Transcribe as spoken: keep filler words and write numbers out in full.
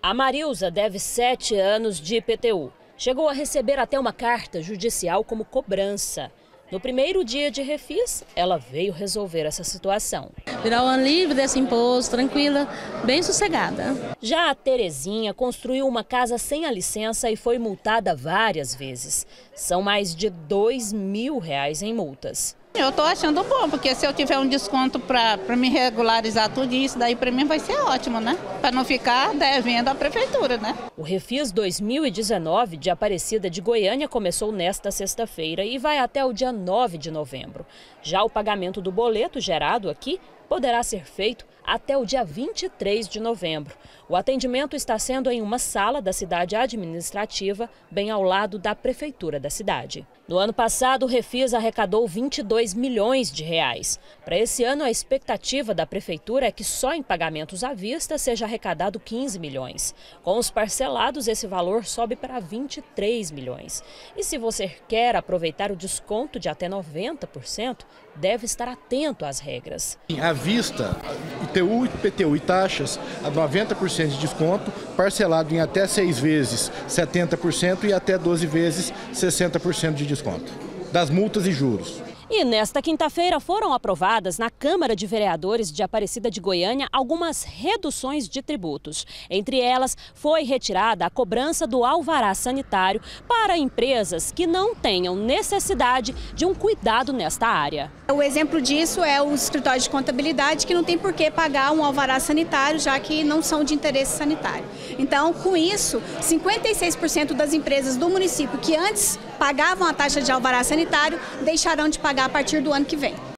A Marilza deve sete anos de I P T U. Chegou a receber até uma carta judicial como cobrança. No primeiro dia de refis, ela veio resolver essa situação. Virar um ano livre desse imposto, tranquila, bem sossegada. Já a Terezinha construiu uma casa sem a licença e foi multada várias vezes. São mais de dois mil reais em multas. Eu estou achando bom, porque se eu tiver um desconto para me regularizar tudo isso, daí para mim vai ser ótimo, né? Para não ficar devendo à prefeitura, né? O Refis dois mil e dezenove de Aparecida de Goiânia começou nesta sexta-feira e vai até o dia nove de novembro. Já o pagamento do boleto gerado aqui poderá ser feito até o dia vinte e três de novembro. O atendimento está sendo em uma sala da cidade administrativa, bem ao lado da prefeitura da cidade. No ano passado, o Refis arrecadou vinte e dois milhões de reais. Para esse ano, a expectativa da prefeitura é que só em pagamentos à vista seja arrecadado quinze milhões. Com os parcelados, esse valor sobe para vinte e três milhões. E se você quer aproveitar o desconto de até noventa por cento, deve estar atento às regras. À vista, I T U, I P T U e taxas, a noventa por cento de desconto, parcelado em até seis vezes setenta por cento e até doze vezes sessenta por cento de desconto, das multas e juros. E nesta quinta-feira foram aprovadas na Câmara de Vereadores de Aparecida de Goiânia algumas reduções de tributos. Entre elas, foi retirada a cobrança do alvará sanitário para empresas que não tenham necessidade de um cuidado nesta área. O exemplo disso é o escritório de contabilidade, que não tem por que pagar um alvará sanitário, já que não são de interesse sanitário. Então, com isso, cinquenta e seis por cento das empresas do município que antes pagavam a taxa de alvará sanitário deixarão de pagar a partir do ano que vem.